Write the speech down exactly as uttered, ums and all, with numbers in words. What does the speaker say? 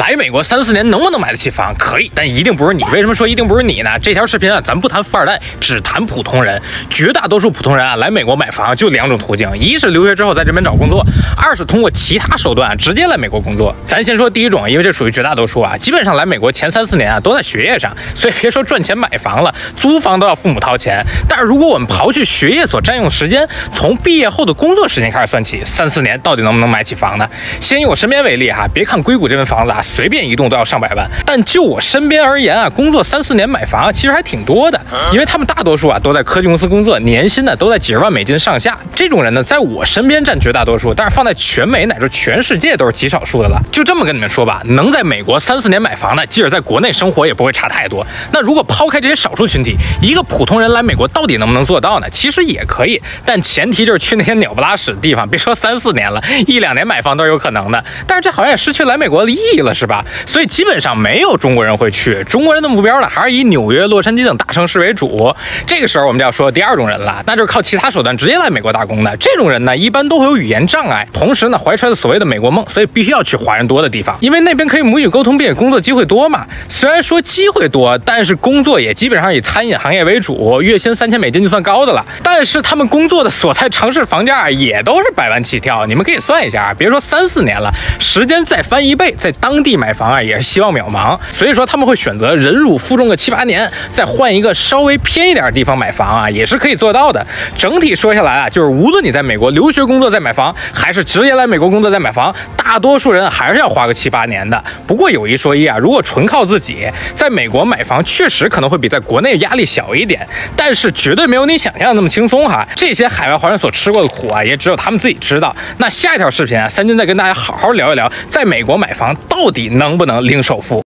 来美国三四年能不能买得起房？可以，但一定不是你。为什么说一定不是你呢？这条视频啊，咱不谈富二代，只谈普通人。绝大多数普通人啊，来美国买房就两种途径：一是留学之后在这边找工作，二是通过其他手段、啊、直接来美国工作。咱先说第一种，因为这属于绝大多数啊，基本上来美国前三四年啊都在学业上，所以别说赚钱买房了，租房都要父母掏钱。但是如果我们刨去学业所占用时间，从毕业后的工作时间开始算起，三四年到底能不能买起房呢？先以我身边为例哈，别看硅谷这边房子啊，随便一栋都要上百万，但就我身边而言啊，工作三四年买房其实还挺多的，因为他们大多数啊都在科技公司工作，年薪呢都在几十万美金上下。这种人呢，在我身边占绝大多数，但是放在全美乃至全世界都是极少数的了。就这么跟你们说吧，能在美国三四年买房的，即使在国内生活也不会差太多。那如果抛开这些少数群体，一个普通人来美国到底能不能做到呢？其实也可以，但前提就是去那些鸟不拉屎的地方，别说三四年了，一两年买房都是有可能的。但是这好像也失去来美国的意义了，是吧？所以基本上没有中国人会去，中国人的目标呢，还是以纽约、洛杉矶等大城市为主。这个时候我们就要说第二种人了，那就是靠其他手段直接来美国打工的。这种人呢，一般都会有语言障碍，同时呢，怀揣着所谓的美国梦，所以必须要去华人多的地方，因为那边可以母语沟通，并且工作机会多嘛。虽然说机会多，但是工作也基本上以餐饮行业为主，月薪三千美金就算高的了。但是他们工作的所在城市房价也都是百万起跳，你们可以算一下，别说三四年了，时间再翻一倍，在当地买房啊，也是希望渺茫。所以说他们会选择忍辱负重个七八年，再换一个稍微偏一点的地方买房啊，也是可以做到的。整体说下来啊，就是无论你在美国留学工作再买房，还是直接来美国工作再买房，大多数人还是要花个七八年的。不过有一说一啊，如果纯靠自己在美国买房，确实可能会比在国内压力小一点，但是绝对没有你想象的那么轻松哈。这些海外华人所吃过的苦啊，也只有他们自己知道。那下一条视频啊，三金再跟大家好好聊一聊，在美国买房到底能不能零首付。